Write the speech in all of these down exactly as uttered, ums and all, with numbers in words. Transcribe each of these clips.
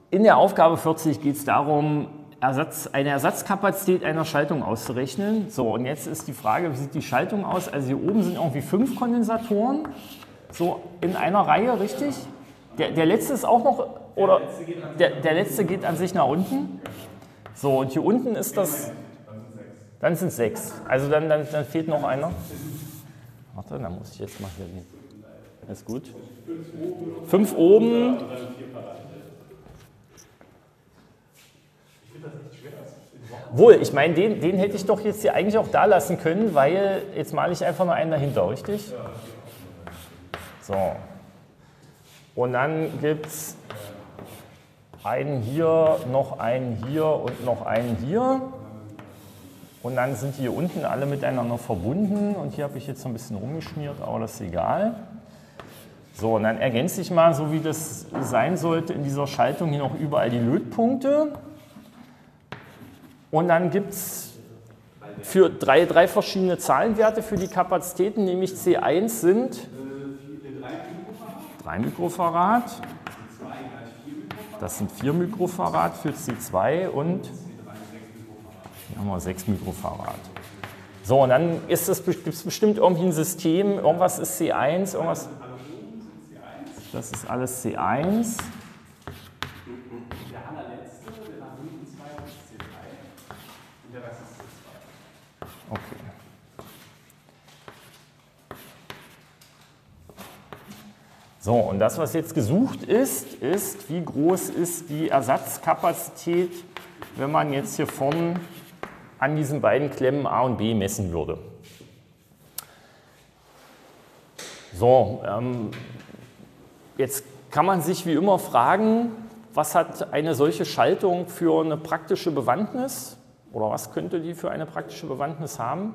in der Aufgabe vierzig geht es darum, Ersatz, eine Ersatzkapazität einer Schaltung auszurechnen. So, und jetzt ist die Frage, wie sieht die Schaltung aus? Also hier oben sind irgendwie fünf Kondensatoren, so in einer Reihe, richtig? Der, der letzte ist auch noch, oder der, der letzte geht an sich nach unten. So, und hier unten ist das, dann sind es sechs. Also dann, dann, dann fehlt noch einer. Warte, dann muss ich jetzt mal hier den. Ist gut. Fünf oben. Wohl, ich meine, den, den hätte ich doch jetzt hier eigentlich auch da lassen können, weil jetzt male ich einfach nur einen dahinter, richtig? So. Und dann gibt es einen hier, noch einen hier und noch einen hier. Und dann sind die hier unten alle miteinander verbunden. Und hier habe ich jetzt so ein bisschen rumgeschmiert, aber das ist egal. So, und dann ergänze ich mal, so wie das sein sollte, in dieser Schaltung hier noch überall die Lötpunkte. Und dann gibt es für drei, drei verschiedene Zahlenwerte für die Kapazitäten, nämlich C eins sind drei Mikrofarad, das sind vier Mikrofarad für C zwei und hier haben wir sechs Mikrofarad. So, und dann gibt es bestimmt irgendwie ein System, irgendwas ist C eins, irgendwas. Das ist alles C eins. Der allerletzte, der nach unten zwei ist C drei und der Rest ist C zwei. Okay. So, und das, was jetzt gesucht ist, ist, wie groß ist die Ersatzkapazität, wenn man jetzt hier vorne an diesen beiden Klemmen A und B messen würde. So, ähm, jetzt kann man sich wie immer fragen, was hat eine solche Schaltung für eine praktische Bewandtnis? Oder was könnte die für eine praktische Bewandtnis haben?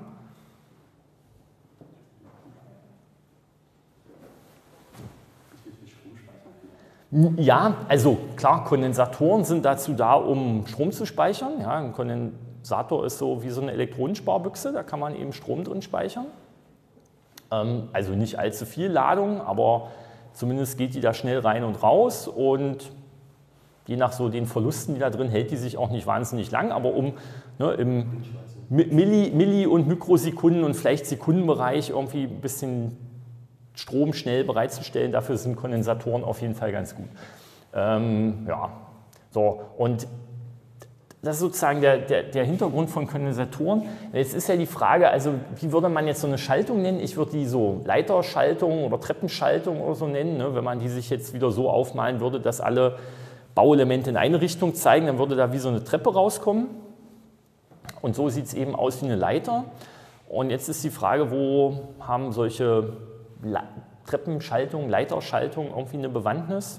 Ja, also klar, Kondensatoren sind dazu da, um Strom zu speichern. Ja, ein Kondensator ist so wie so eine Elektronensparbüchse, da kann man eben Strom drin speichern. Ähm, also nicht allzu viel Ladung, aber zumindest geht die da schnell rein und raus und je nach so den Verlusten, die da drin, hält die sich auch nicht wahnsinnig lang, aber um ne, im Milli-, Milli- und Mikrosekunden- und vielleicht Sekundenbereich irgendwie ein bisschen Strom schnell bereitzustellen, dafür sind Kondensatoren auf jeden Fall ganz gut. Ähm, ja, so, und das ist sozusagen der, der, der Hintergrund von Kondensatoren. Jetzt ist ja die Frage, also wie würde man jetzt so eine Schaltung nennen? Ich würde die so Leiterschaltung oder Treppenschaltung oder so nennen. Ne? Wenn man die sich jetzt wieder so aufmalen würde, dass alle Bauelemente in eine Richtung zeigen, dann würde da wie so eine Treppe rauskommen. Und so sieht es eben aus wie eine Leiter. Und jetzt ist die Frage, wo haben solche Treppenschaltungen, Leiterschaltungen irgendwie eine Bewandtnis?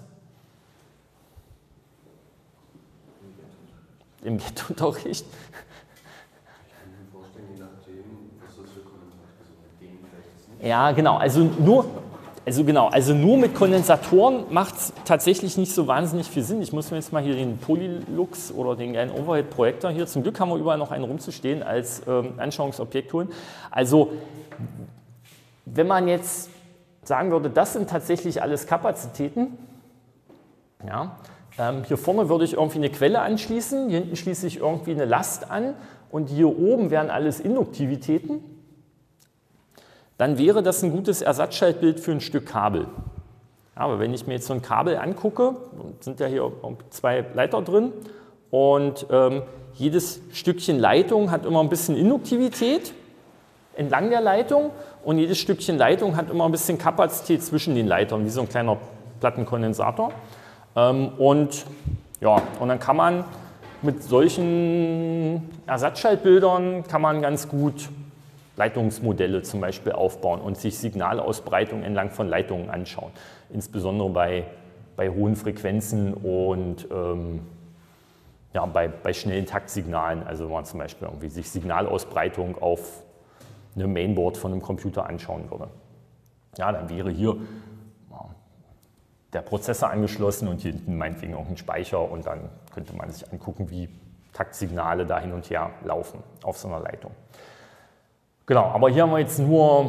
Im Ghetto-Unterricht. Ich kann mir vorstellen, je nachdem, was das für Kondensatoren sind, mit denen vielleicht nicht. Ja, genau. Also nur, also genau, also nur mit Kondensatoren macht es tatsächlich nicht so wahnsinnig viel Sinn. Ich muss mir jetzt mal hier den Polylux oder den kleinen Overhead-Projektor hier, zum Glück haben wir überall noch einen rumzustehen, als ähm, Anschauungsobjekt holen. Also wenn man jetzt sagen würde, das sind tatsächlich alles Kapazitäten, ja, ähm, hier vorne würde ich irgendwie eine Quelle anschließen, hier hinten schließe ich irgendwie eine Last an und hier oben wären alles Induktivitäten, dann wäre das ein gutes Ersatzschaltbild für ein Stück Kabel. Ja, aber wenn ich mir jetzt so ein Kabel angucke, sind ja hier zwei Leiter drin und ähm, jedes Stückchen Leitung hat immer ein bisschen Induktivität entlang der Leitung und jedes Stückchen Leitung hat immer ein bisschen Kapazität zwischen den Leitern, wie so ein kleiner Plattenkondensator. Ähm, und, ja, und dann kann man mit solchen Ersatzschaltbildern kann man ganz gut Leitungsmodelle zum Beispiel aufbauen und sich Signalausbreitung entlang von Leitungen anschauen, insbesondere bei, bei hohen Frequenzen und ähm, ja, bei, bei schnellen Taktsignalen, also wenn man zum Beispiel irgendwie sich Signalausbreitung auf einem Mainboard von einem Computer anschauen würde. Ja, dann wäre hier ja, der Prozessor angeschlossen und hier hinten meinetwegen auch ein Speicher und dann könnte man sich angucken, wie Taktsignale da hin und her laufen auf so einer Leitung. Genau, aber hier haben wir jetzt nur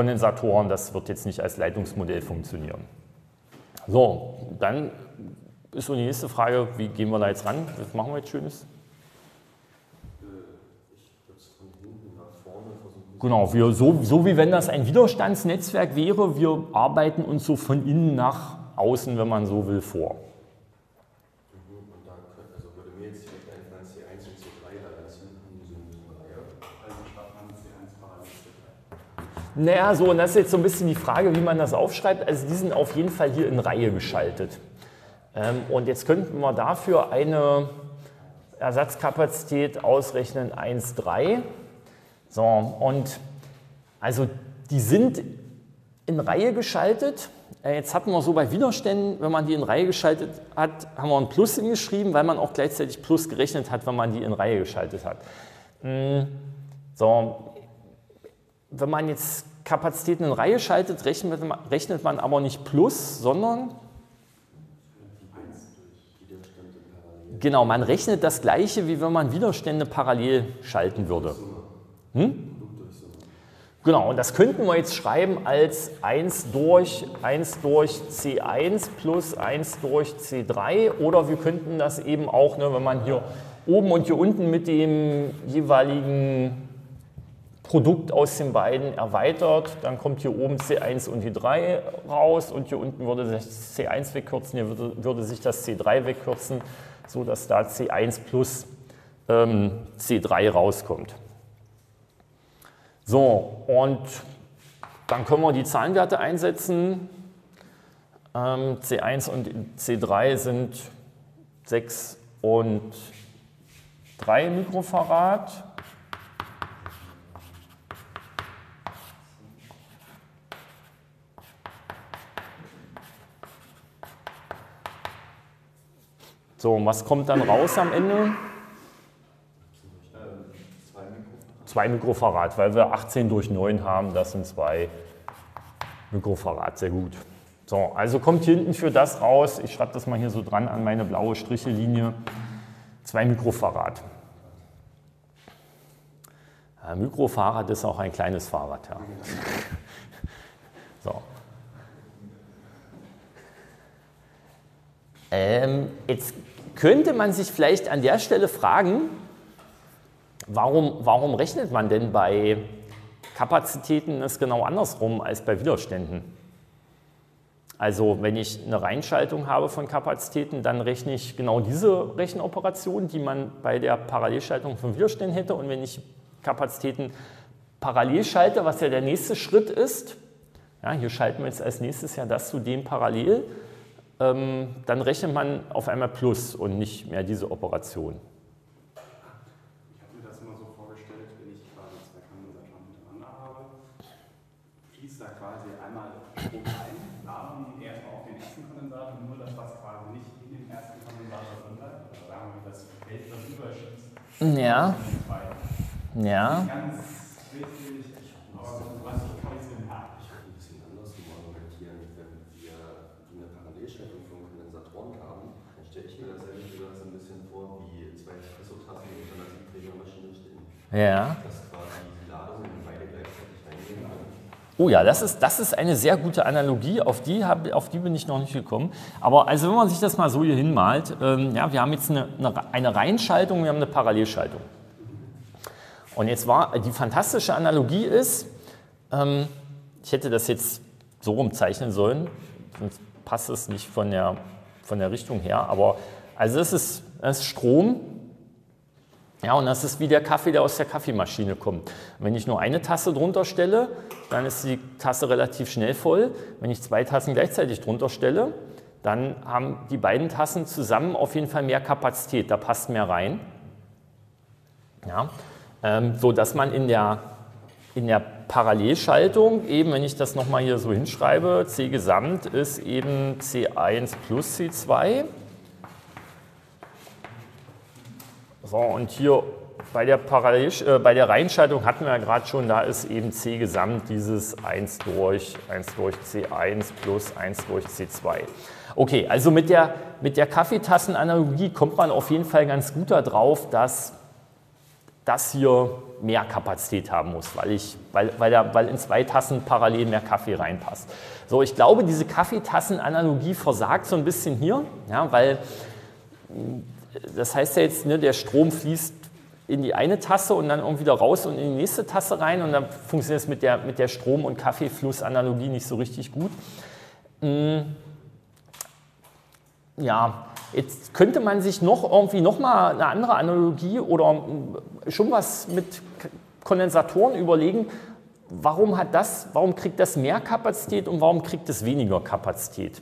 Kondensatoren, das wird jetzt nicht als Leitungsmodell funktionieren. So, dann ist so die nächste Frage, wie gehen wir da jetzt ran? Was machen wir jetzt Schönes? Genau, wir, so, so wie wenn das ein Widerstandsnetzwerk wäre, wir arbeiten uns so von innen nach außen, wenn man so will, vor. Und da also würde mir jetzt direkt einfallen, C eins und C drei, da ganz hinten so eine Reihe. Also schreibt man C eins parallel C drei. Naja, so, und das ist jetzt so ein bisschen die Frage, wie man das aufschreibt. Also die sind auf jeden Fall hier in Reihe geschaltet. Ähm, und jetzt könnten wir dafür eine Ersatzkapazität ausrechnen, eins Komma drei. So, und also die sind in Reihe geschaltet. Jetzt hatten wir so bei Widerständen, wenn man die in Reihe geschaltet hat, haben wir ein Plus hingeschrieben, weil man auch gleichzeitig Plus gerechnet hat, wenn man die in Reihe geschaltet hat. So, wenn man jetzt Kapazitäten in Reihe schaltet, rechnet man, rechnet man aber nicht Plus, sondern genau, man rechnet das Gleiche, wie wenn man Widerstände parallel schalten würde. Hm? Genau, und das könnten wir jetzt schreiben als eins durch eins durch C eins plus eins durch C drei, oder wir könnten das eben auch, ne, wenn man hier oben und hier unten mit dem jeweiligen Produkt aus den beiden erweitert, dann kommt hier oben C eins und T drei raus und hier unten würde sich C eins wegkürzen, hier würde, würde sich das C drei wegkürzen, sodass da C eins plus ähm, C drei rauskommt. So, und dann können wir die Zahlenwerte einsetzen. Ähm, C eins und C drei sind sechs und drei Mikrofarad. So, und was kommt dann raus am Ende? zwei Mikrofarad, weil wir achtzehn durch neun haben, das sind zwei Mikrofarad, sehr gut. So, also kommt hier hinten für das raus, ich schreibe das mal hier so dran an meine blaue Strichelinie, zwei Mikrofarad. Ja, Mikrofarad ist auch ein kleines Fahrrad. Ja. So. Ähm, jetzt könnte man sich vielleicht an der Stelle fragen, Warum, warum rechnet man denn bei Kapazitäten es genau andersrum als bei Widerständen? Also wenn ich eine Reinschaltung habe von Kapazitäten, dann rechne ich genau diese Rechenoperation, die man bei der Parallelschaltung von Widerständen hätte. Und wenn ich Kapazitäten parallel schalte, was ja der nächste Schritt ist, ja, hier schalten wir jetzt als nächstes ja das zu dem parallel, ähm, dann rechnet man auf einmal Plus und nicht mehr diese Operation. Da quasi einmal Strom ein, laden erstmal auf den ersten Kondensator, nur das, was quasi nicht in den ersten Kondensator drin bleibt, oder sagen wir, das Feld, das überschießt. Ja. Ja. Ganz wichtig, aber was ich trotzdem habe. Ich würde ein bisschen anders argumentieren, wenn wir eine Parallelschaltung von Kondensatoren haben, dann stelle ich mir das ehrlich gesagt so ein bisschen vor, wie zwei Espresso-Tassen in einer Siebträgermaschine stehen. Ja. Dass quasi die Ladungen beide gleichzeitig reingehen können. Oh ja, das ist, das ist eine sehr gute Analogie, auf die, hab, auf die bin ich noch nicht gekommen. Aber also wenn man sich das mal so hier hinmalt, ähm, ja, wir haben jetzt eine, eine, eine Reihenschaltung, wir haben eine Parallelschaltung. Und jetzt war, die fantastische Analogie ist, ähm, ich hätte das jetzt so rumzeichnen sollen, sonst passt es nicht von der, von der Richtung her, aber also das ist, das ist Strom. Ja, und das ist wie der Kaffee, der aus der Kaffeemaschine kommt. Wenn ich nur eine Tasse drunter stelle, dann ist die Tasse relativ schnell voll. Wenn ich zwei Tassen gleichzeitig drunter stelle, dann haben die beiden Tassen zusammen auf jeden Fall mehr Kapazität, da passt mehr rein. Ja, ähm, so dass man in der, in der Parallelschaltung, eben wenn ich das nochmal hier so hinschreibe, C Gesamt ist eben C eins plus C zwei. So, und hier bei der, Parallel, äh, bei der Reihenschaltung hatten wir ja gerade schon, da ist eben C Gesamt dieses eins durch, eins durch C eins plus eins durch C zwei. Okay, also mit der, mit der Kaffeetassenanalogie kommt man auf jeden Fall ganz gut darauf, dass das hier mehr Kapazität haben muss, weil, ich, weil, weil, der, weil in zwei Tassen parallel mehr Kaffee reinpasst. So, ich glaube, diese Kaffeetassenanalogie versagt so ein bisschen hier, ja, weil das heißt ja jetzt, ne, der Strom fließt in die eine Tasse und dann irgendwie wieder raus und in die nächste Tasse rein und dann funktioniert es mit der, mit der Strom- und Kaffeeflussanalogie nicht so richtig gut. Ja, jetzt könnte man sich noch irgendwie noch mal eine andere Analogie oder schon was mit Kondensatoren überlegen. Warum hat das, warum kriegt das mehr Kapazität und warum kriegt es weniger Kapazität?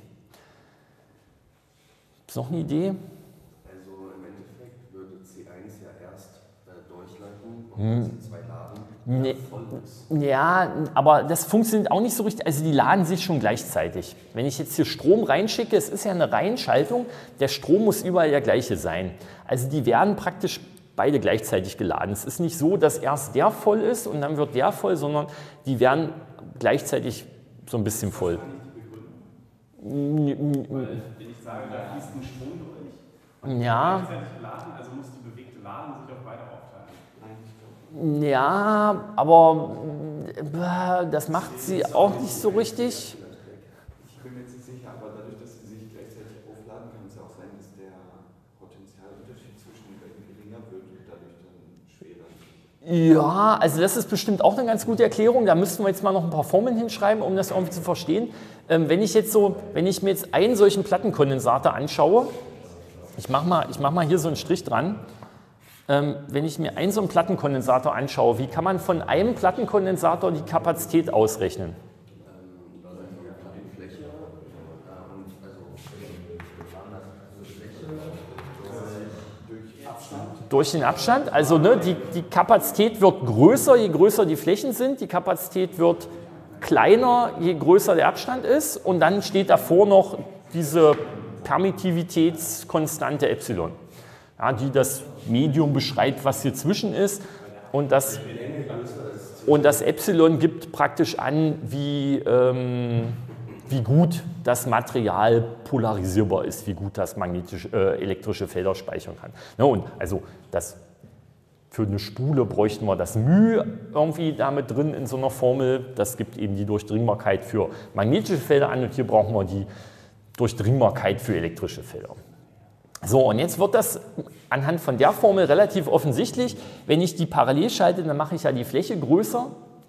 Ist noch eine Idee? Also im Endeffekt würde C eins ja erst äh, durchleiten und hm. C zwei laden, nee. voll ist. Ja, aber das funktioniert auch nicht so richtig. Also die laden sich schon gleichzeitig. Wenn ich jetzt hier Strom reinschicke, es ist ja eine Reihenschaltung, der Strom muss überall der gleiche sein. Also die werden praktisch beide gleichzeitig geladen. Es ist nicht so, dass erst der voll ist und dann wird der voll, sondern die werden gleichzeitig so ein bisschen voll. Weil, wenn ich sage, da fließt ein Strom durch und ja. gleichzeitig geladen, also muss die bewegte Ladung sich auf beide aufteilen. Ja, aber das macht sie auch nicht so richtig. Ich bin mir jetzt nicht sicher, aber dadurch, dass sie sich gleichzeitig aufladen, kann es ja auch sein, dass der Potentialunterschied zwischen den beiden geringer wird und dadurch dann schwerer. Ja, also das ist bestimmt auch eine ganz gute Erklärung. Da müssten wir jetzt mal noch ein paar Formeln hinschreiben, um das irgendwie zu verstehen. Ähm, wenn ich jetzt so, wenn ich mir jetzt einen solchen Plattenkondensator anschaue, ich mache mal, ich mach mal hier so einen Strich dran. Ähm, wenn ich mir einen so einen Plattenkondensator anschaue, wie kann man von einem Plattenkondensator die Kapazität ausrechnen? Durch den Abstand, also ne, die, die Kapazität wird größer, je größer die Flächen sind, die Kapazität wird kleiner, je größer der Abstand ist und dann steht davor noch diese Permittivitätskonstante Epsilon, ja, die das Medium beschreibt, was hier zwischen ist und das, und das Epsilon gibt praktisch an, wie, ähm, wie gut das Material polarisierbar ist, wie gut das magnetische, äh, elektrische Felder speichern kann. Ja, und also das, für eine Spule bräuchten wir das μ irgendwie damit drin in so einer Formel. Das gibt eben die Durchdringbarkeit für magnetische Felder an und hier brauchen wir die Durchdringbarkeit für elektrische Felder. So, und jetzt wird das anhand von der Formel relativ offensichtlich. Wenn ich die parallel schalte, dann mache ich ja die Fläche größer.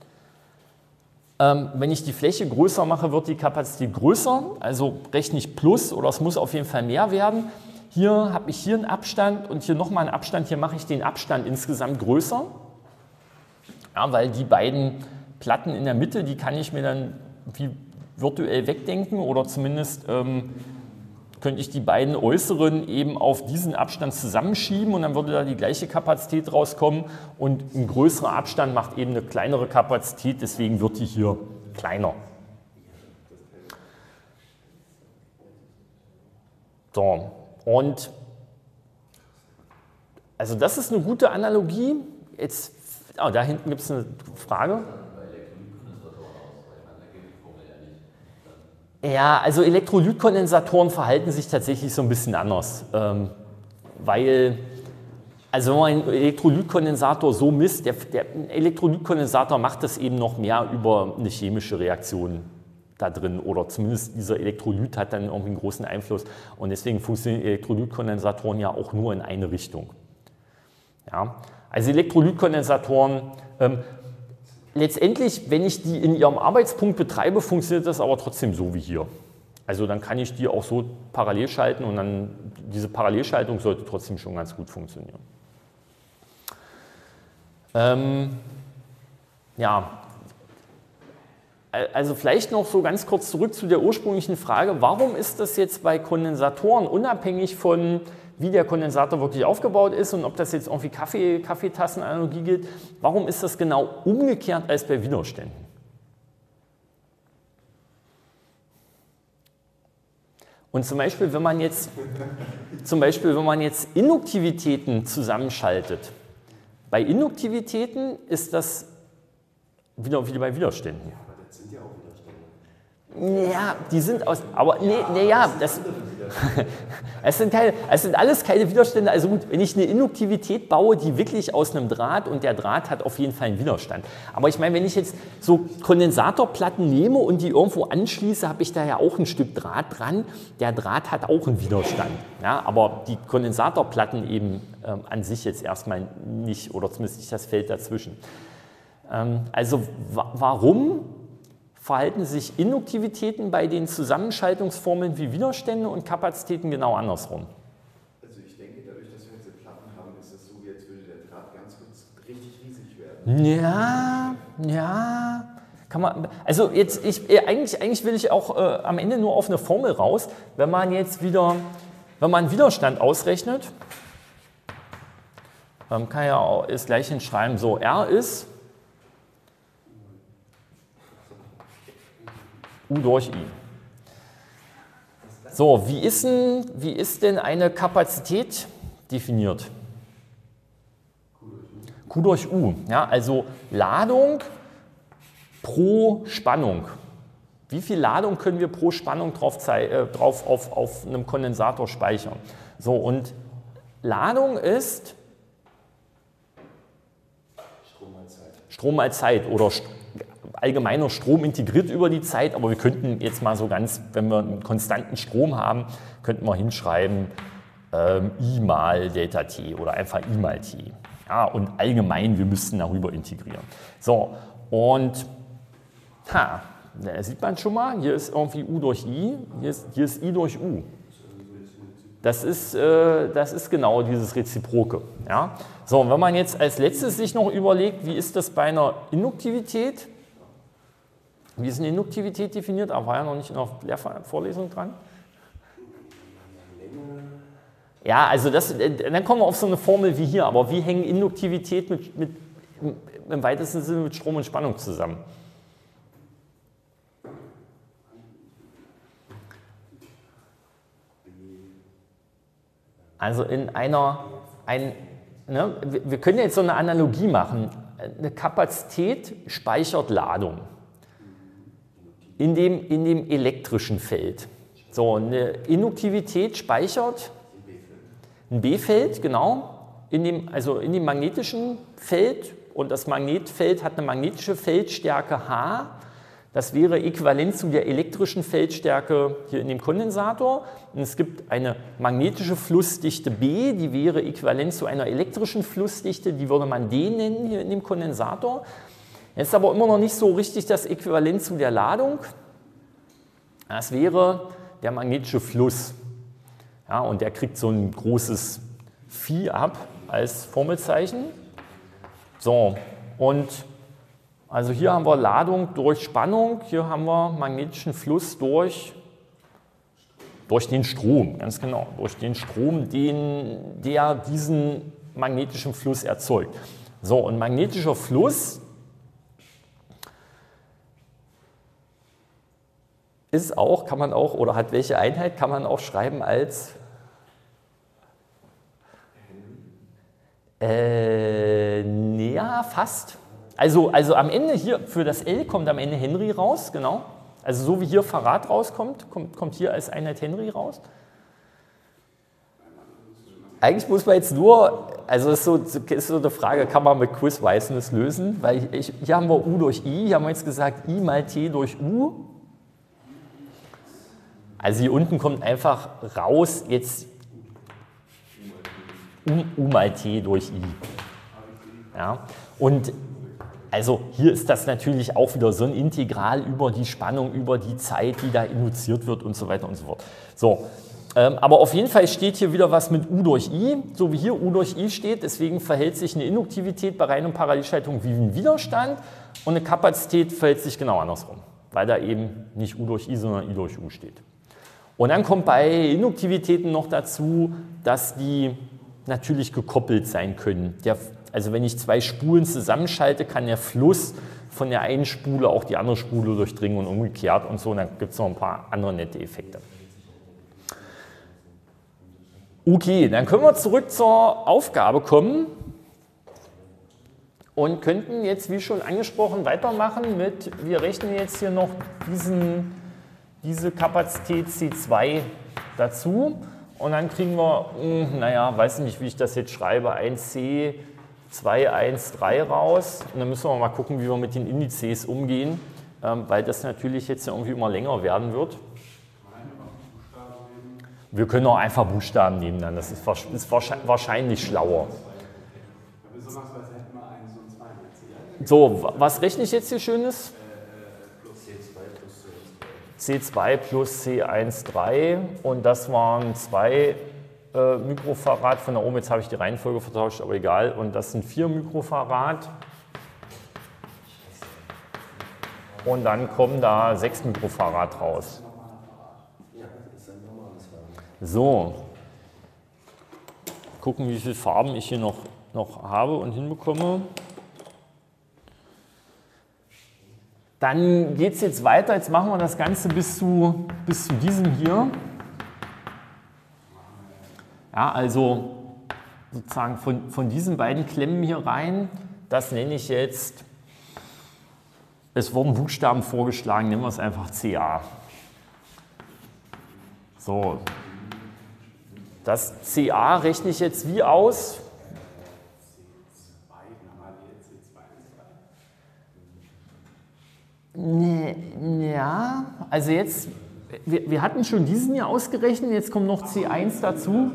Ähm, wenn ich die Fläche größer mache, wird die Kapazität größer, also rechne ich plus oder es muss auf jeden Fall mehr werden. Hier habe ich hier einen Abstand und hier nochmal einen Abstand, hier mache ich den Abstand insgesamt größer, ja, weil die beiden Platten in der Mitte, die kann ich mir dann wie virtuell wegdenken oder zumindest ähm, könnte ich die beiden äußeren eben auf diesen Abstand zusammenschieben und dann würde da die gleiche Kapazität rauskommen und ein größerer Abstand macht eben eine kleinere Kapazität, deswegen wird die hier kleiner. So, und also das ist eine gute Analogie. Jetzt, oh, da hinten gibt es eine Frage. Ja, also Elektrolytkondensatoren verhalten sich tatsächlich so ein bisschen anders, ähm, weil, also wenn man einen Elektrolytkondensator so misst, der, der Elektrolytkondensator macht das eben noch mehr über eine chemische Reaktion da drin oder zumindest dieser Elektrolyt hat dann irgendwie einen großen Einfluss und deswegen funktionieren Elektrolytkondensatoren ja auch nur in eine Richtung. Ja, also Elektrolytkondensatoren, ähm, letztendlich, wenn ich die in ihrem Arbeitspunkt betreibe, funktioniert das aber trotzdem so wie hier. Also dann kann ich die auch so parallel schalten und dann diese Parallelschaltung sollte trotzdem schon ganz gut funktionieren. Ähm, ja, also vielleicht noch so ganz kurz zurück zu der ursprünglichen Frage, warum ist das jetzt bei Kondensatoren unabhängig von wie der Kondensator wirklich aufgebaut ist und ob das jetzt irgendwie Kaffee, Kaffeetassenanalogie gilt, warum ist das genau umgekehrt als bei Widerständen? Und zum Beispiel, wenn man jetzt, zum Beispiel, wenn man jetzt Induktivitäten zusammenschaltet, bei Induktivitäten ist das wieder wie bei Widerständen. Aber das sind ja auch Widerstände. Ja, die sind aus, aber nee, nee ja, das, Es sind, keine, es sind alles keine Widerstände. Also gut, wenn ich eine Induktivität baue, die wirklich aus einem Draht und der Draht hat auf jeden Fall einen Widerstand. Aber ich meine, wenn ich jetzt so Kondensatorplatten nehme und die irgendwo anschließe, habe ich da ja auch ein Stück Draht dran. Der Draht hat auch einen Widerstand. Ja, aber die Kondensatorplatten eben ähm, an sich jetzt erstmal nicht, oder zumindest nicht das Feld dazwischen. Ähm, also wa warum verhalten sich Induktivitäten bei den Zusammenschaltungsformeln wie Widerstände und Kapazitäten genau andersrum? Also ich denke, dadurch, dass wir jetzt diese Platten haben, ist es so, wie jetzt würde der Draht ganz kurz richtig riesig werden. Ja, ja. Kann man, also jetzt, ich, eigentlich, eigentlich will ich auch äh, am Ende nur auf eine Formel raus. Wenn man jetzt wieder, wenn man Widerstand ausrechnet, dann kann ja auch das gleich hinschreiben, so R ist U durch I. So, wie ist denn, wie ist denn eine Kapazität definiert? Q durch U. Ja, also Ladung pro Spannung. Wie viel Ladung können wir pro Spannung drauf, äh, drauf auf, auf einem Kondensator speichern? So, und Ladung ist Strom mal Zeit. Strom mal Zeit oder St allgemeiner Strom integriert über die Zeit, aber wir könnten jetzt mal so ganz, wenn wir einen konstanten Strom haben, könnten wir hinschreiben ähm, I mal Delta T oder einfach I mal T. Ja, und allgemein, wir müssten darüber integrieren. So, und ha, da sieht man schon mal, hier ist irgendwie U durch I, hier ist, hier ist I durch U. Das ist, äh, das ist genau dieses Reziproke. Ja? So, und wenn man jetzt als letztes sich noch überlegt, wie ist das bei einer Induktivität? Wie ist eine Induktivität definiert? Aber war ja noch nicht in der Lehrvorlesung dran. Ja, also das, dann kommen wir auf so eine Formel wie hier. Aber wie hängen Induktivität mit, mit, im weitesten Sinne mit Strom und Spannung zusammen? Also in einer, ein, ne, wir können jetzt so eine Analogie machen. Eine Kapazität speichert Ladung in dem, in dem elektrischen Feld. So, eine Induktivität speichert ein B-Feld, genau, in dem, also in dem magnetischen Feld, und das Magnetfeld hat eine magnetische Feldstärke H. Das wäre äquivalent zu der elektrischen Feldstärke hier in dem Kondensator. Und es gibt eine magnetische Flussdichte B, die wäre äquivalent zu einer elektrischen Flussdichte, die würde man D nennen hier in dem Kondensator. Jetzt ist aber immer noch nicht so richtig das Äquivalent zu der Ladung. Das wäre der magnetische Fluss. Ja, und der kriegt so ein großes Phi ab als Formelzeichen. So, und also hier haben wir Ladung durch Spannung, hier haben wir magnetischen Fluss durch, durch den Strom, ganz genau, durch den Strom, den, der diesen magnetischen Fluss erzeugt. So, und magnetischer Fluss ist auch, kann man auch, oder hat welche Einheit, kann man auch schreiben als äh, ja, fast. Also, also am Ende hier, für das L kommt am Ende Henry raus, genau. Also so wie hier Farad rauskommt, kommt, kommt hier als Einheit Henry raus. Eigentlich muss man jetzt nur, also ist so, ist so eine Frage, kann man mit Quiz-Weißness lösen, weil ich, hier haben wir U durch I, hier haben wir jetzt gesagt I mal T durch U. Also hier unten kommt einfach raus jetzt U, U mal T durch I. Ja, und also hier ist das natürlich auch wieder so ein Integral über die Spannung, über die Zeit, die da induziert wird und so weiter und so fort. So, ähm, aber auf jeden Fall steht hier wieder was mit U durch I, so wie hier U durch I steht. Deswegen verhält sich eine Induktivität bei Rein- und Parallelschaltung wie ein Widerstand und eine Kapazität verhält sich genau andersrum, weil da eben nicht U durch I, sondern I durch U steht. Und dann kommt bei Induktivitäten noch dazu, dass die natürlich gekoppelt sein können. Der, also wenn ich zwei Spulen zusammenschalte, kann der Fluss von der einen Spule auch die andere Spule durchdringen und umgekehrt und so. Und dann gibt es noch ein paar andere nette Effekte. Okay, dann können wir zurück zur Aufgabe kommen und könnten jetzt, wie schon angesprochen, weitermachen mit, wir rechnen jetzt hier noch diesen, diese Kapazität C zwei dazu. Und dann kriegen wir, mh, naja, weiß nicht, wie ich das jetzt schreibe, eins C zwei eins drei raus. Und dann müssen wir mal gucken, wie wir mit den Indizes umgehen, ähm, weil das natürlich jetzt irgendwie immer länger werden wird. Wir können auch einfach Buchstaben nehmen, dann. Das ist, ist wahrscheinlich schlauer. So, was rechne ich jetzt hier Schönes? C zwei plus C eins drei und das waren zwei äh, Mikrofarad von da oben. Jetzt habe ich die Reihenfolge vertauscht, aber egal. Und das sind vier Mikrofarad. Und dann kommen da sechs Mikrofarad raus. So, gucken, wie viele Farben ich hier noch, noch habe und hinbekomme. Dann geht es jetzt weiter. Jetzt machen wir das Ganze bis zu, bis zu diesem hier. Ja, also sozusagen von, von diesen beiden Klemmen hier rein. Das nenne ich jetzt, es wurden Buchstaben vorgeschlagen, nennen wir es einfach C A. So. Das C A rechne ich jetzt wie aus? Ja, also jetzt, wir, wir hatten schon diesen hier ausgerechnet, jetzt kommt noch C eins dazu.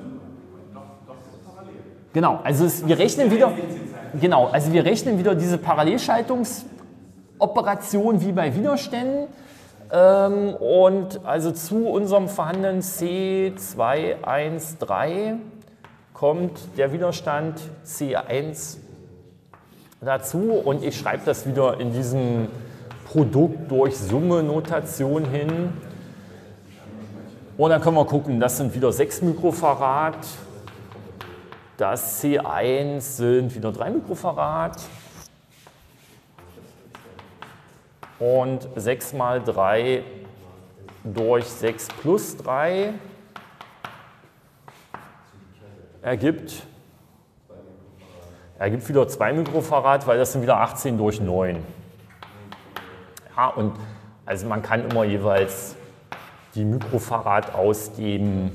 Genau, also es, wir rechnen wieder, genau, also wir rechnen wieder diese Parallelschaltungsoperation wie bei Widerständen. Ähm, und also zu unserem vorhandenen C zwei eins drei kommt der Widerstand C eins dazu und ich schreibe das wieder in diesem Produkt durch Summe-Notation hin. Und dann können wir gucken, das sind wieder sechs Mikrofarad, das C eins sind wieder drei Mikrofarad. Und sechs mal drei durch sechs plus drei ergibt, ergibt wieder zwei Mikrofarad, weil das sind wieder achtzehn durch neun. Ja, und also man kann immer jeweils die Mikrofarad aus dem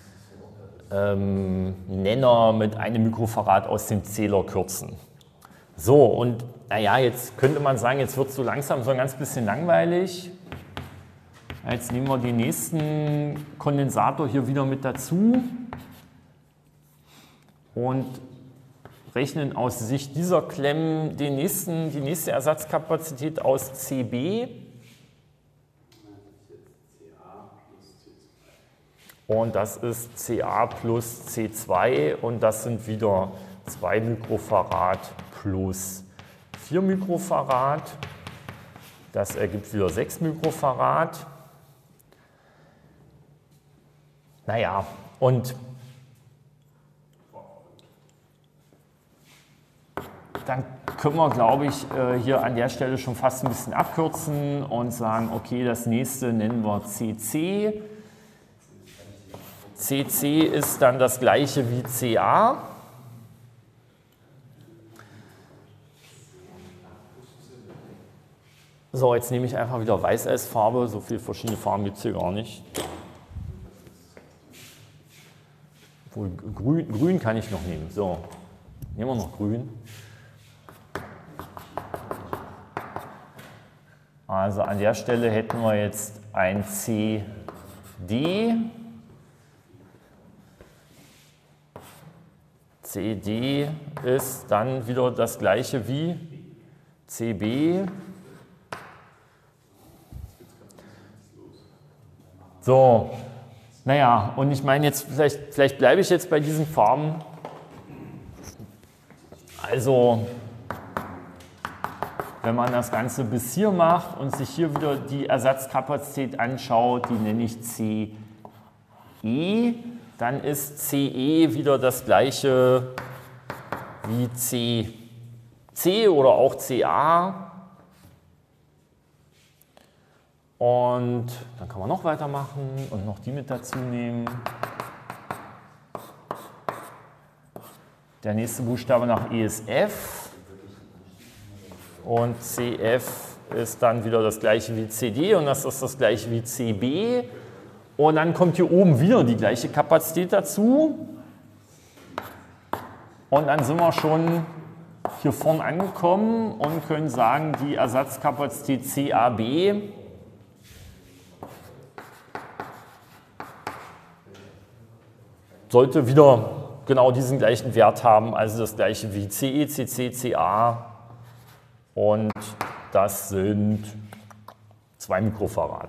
ähm, Nenner mit einem Mikrofarad aus dem Zähler kürzen. So, und naja, jetzt könnte man sagen, jetzt wird es so langsam so ein ganz bisschen langweilig. Jetzt nehmen wir den nächsten Kondensator hier wieder mit dazu und rechnen aus Sicht dieser Klemmen den nächsten, die nächste Ersatzkapazität aus C B. Und das ist C A plus C zwei und das sind wieder zwei Mikrofarad plus vier Mikrofarad. Das ergibt wieder sechs Mikrofarad. Naja, und dann können wir, glaube ich, hier an der Stelle schon fast ein bisschen abkürzen und sagen, okay, das nächste nennen wir C C. C C ist dann das gleiche wie C A. So, jetzt nehme ich einfach wieder Weiß als Farbe. So viele verschiedene Farben gibt es hier gar nicht. Obwohl, grün, grün kann ich noch nehmen. So, nehmen wir noch Grün. Also an der Stelle hätten wir jetzt ein C D. C D ist dann wieder das gleiche wie C B. So, naja, und ich meine jetzt, vielleicht, vielleicht bleibe ich jetzt bei diesen Farben. Also, wenn man das Ganze bis hier macht und sich hier wieder die Ersatzkapazität anschaut, die nenne ich C E, dann ist C E wieder das gleiche wie C C oder auch C A. Und dann kann man noch weitermachen und noch die mit dazu nehmen. Der nächste Buchstabe nach E ist F. Und C F ist dann wieder das gleiche wie C D und das ist das gleiche wie C B. Und dann kommt hier oben wieder die gleiche Kapazität dazu. Und dann sind wir schon hier vorne angekommen und können sagen, die Ersatzkapazität C A B sollte wieder genau diesen gleichen Wert haben, also das gleiche wie C E, C C, C A. Und das sind zwei Mikrofarad.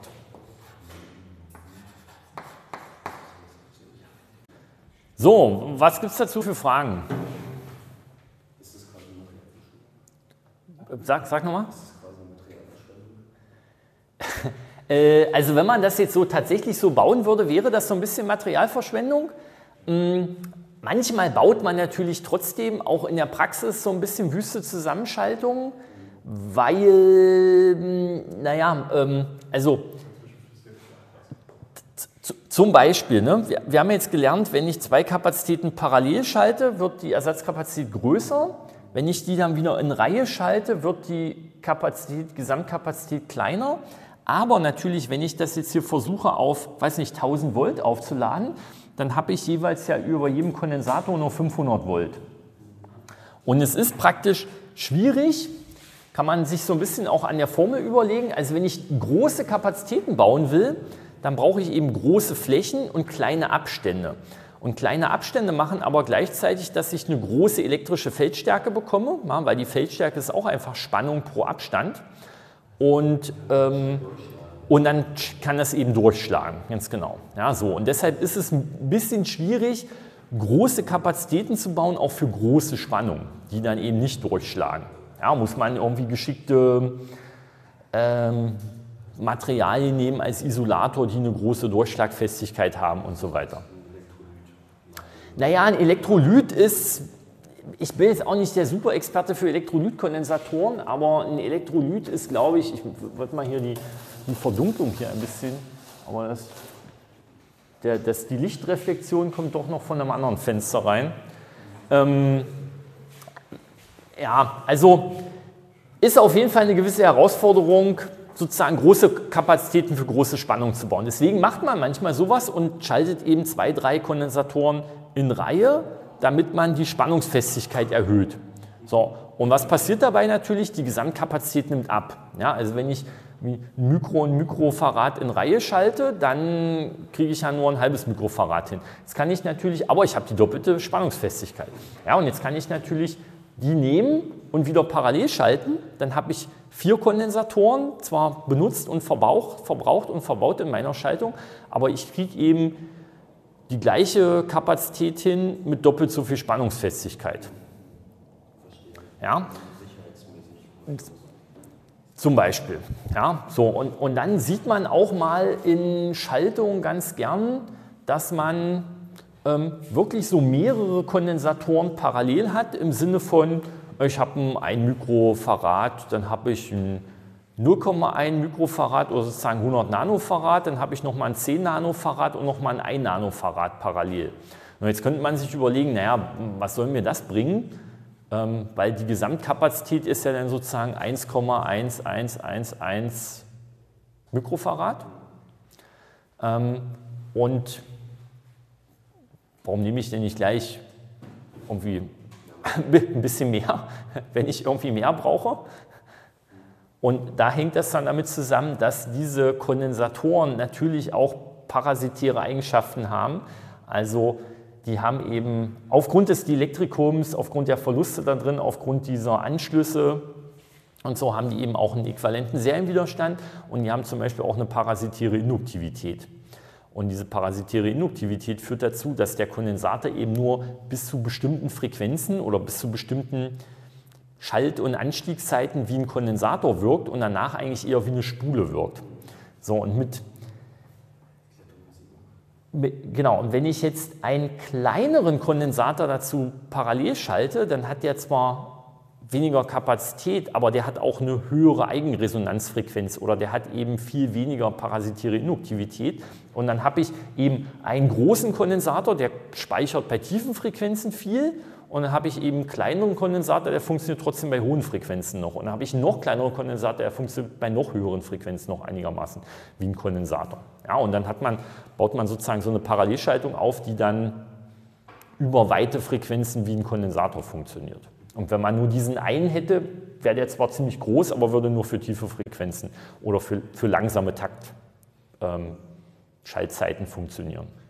So, was gibt es dazu für Fragen? Sag, sag nochmal. äh, also wenn man das jetzt so tatsächlich so bauen würde, wäre das so ein bisschen Materialverschwendung. Hm, manchmal baut man natürlich trotzdem auch in der Praxis so ein bisschen wüste Zusammenschaltungen, weil, naja, ähm, also zum Beispiel, ne, wir, wir haben jetzt gelernt, wenn ich zwei Kapazitäten parallel schalte, wird die Ersatzkapazität größer. Wenn ich die dann wieder in Reihe schalte, wird die Kapazität, Gesamtkapazität kleiner. Aber natürlich, wenn ich das jetzt hier versuche auf, weiß nicht, tausend Volt aufzuladen, dann habe ich jeweils ja über jedem Kondensator nur fünfhundert Volt. Und es ist praktisch schwierig, kann man sich so ein bisschen auch an der Formel überlegen. Also wenn ich große Kapazitäten bauen will, dann brauche ich eben große Flächen und kleine Abstände. Und kleine Abstände machen aber gleichzeitig, dass ich eine große elektrische Feldstärke bekomme, weil die Feldstärke ist auch einfach Spannung pro Abstand. Und, ähm, und dann kann das eben durchschlagen, ganz genau. Ja, so. Und deshalb ist es ein bisschen schwierig, große Kapazitäten zu bauen, auch für große Spannungen, die dann eben nicht durchschlagen. Ja, muss man irgendwie geschickte ähm, Materialien nehmen als Isolator, die eine große Durchschlagfestigkeit haben und so weiter. Naja, ein Elektrolyt ist, ich bin jetzt auch nicht der Superexperte für Elektrolytkondensatoren, aber ein Elektrolyt ist, glaube ich, ich würde mal hier die, die Verdunklung hier ein bisschen, aber das, der, das, die Lichtreflexion kommt doch noch von einem anderen Fenster rein. Ähm, ja, also ist auf jeden Fall eine gewisse Herausforderung, sozusagen große Kapazitäten für große Spannungen zu bauen. Deswegen macht man manchmal sowas und schaltet eben zwei, drei Kondensatoren in Reihe, damit man die Spannungsfestigkeit erhöht. So, und was passiert dabei natürlich? Die Gesamtkapazität nimmt ab. Ja, also wenn ich ein Mikro- und Mikrofarad in Reihe schalte, dann kriege ich ja nur ein halbes Mikrofarad hin. Jetzt kann ich natürlich, aber ich habe die doppelte Spannungsfestigkeit. Ja, und jetzt kann ich natürlich die nehmen und wieder parallel schalten. Dann habe ich vier Kondensatoren, zwar benutzt und verbraucht, verbraucht und verbaut in meiner Schaltung, aber ich kriege eben die gleiche Kapazität hin mit doppelt so viel Spannungsfestigkeit. Ja? Zum Beispiel. Ja? So, und, und dann sieht man auch mal in Schaltungen ganz gern, dass man ähm, wirklich so mehrere Kondensatoren parallel hat, im Sinne von, ich habe ein Mikrofarad, dann habe ich ein null Komma eins Mikrofarad oder sozusagen hundert Nanofarad, dann habe ich nochmal ein zehn Nanofarad und nochmal ein ein Nanofarad parallel. Und jetzt könnte man sich überlegen, naja, was soll mir das bringen? Ähm, weil die Gesamtkapazität ist ja dann sozusagen eins Komma eins eins eins eins Mikrofarad. Ähm, und warum nehme ich denn nicht gleich irgendwie ein bisschen mehr, wenn ich irgendwie mehr brauche? Und da hängt das dann damit zusammen, dass diese Kondensatoren natürlich auch parasitäre Eigenschaften haben. Also die haben eben aufgrund des Dielektrikums, aufgrund der Verluste da drin, aufgrund dieser Anschlüsse und so haben die eben auch einen äquivalenten Serienwiderstand und die haben zum Beispiel auch eine parasitäre Induktivität. Und diese parasitäre Induktivität führt dazu, dass der Kondensator eben nur bis zu bestimmten Frequenzen oder bis zu bestimmten Schalt- und Anstiegszeiten wie ein Kondensator wirkt und danach eigentlich eher wie eine Spule wirkt. So, und mit, mit genau, und wenn ich jetzt einen kleineren Kondensator dazu parallel schalte, dann hat der zwar weniger Kapazität, aber der hat auch eine höhere Eigenresonanzfrequenz oder der hat eben viel weniger parasitäre Induktivität. Und dann habe ich eben einen großen Kondensator, der speichert bei tiefen Frequenzen viel. und dann habe ich eben einen kleineren Kondensator, der funktioniert trotzdem bei hohen Frequenzen noch. Und dann habe ich einen noch kleineren Kondensator, der funktioniert bei noch höheren Frequenzen noch einigermaßen wie ein Kondensator. Ja, und dann hat man, baut man sozusagen so eine Parallelschaltung auf, die dann über weite Frequenzen wie ein Kondensator funktioniert. Und wenn man nur diesen einen hätte, wäre der zwar ziemlich groß, aber würde nur für tiefe Frequenzen oder für, für langsame Takt ähm, Schaltzeiten funktionieren.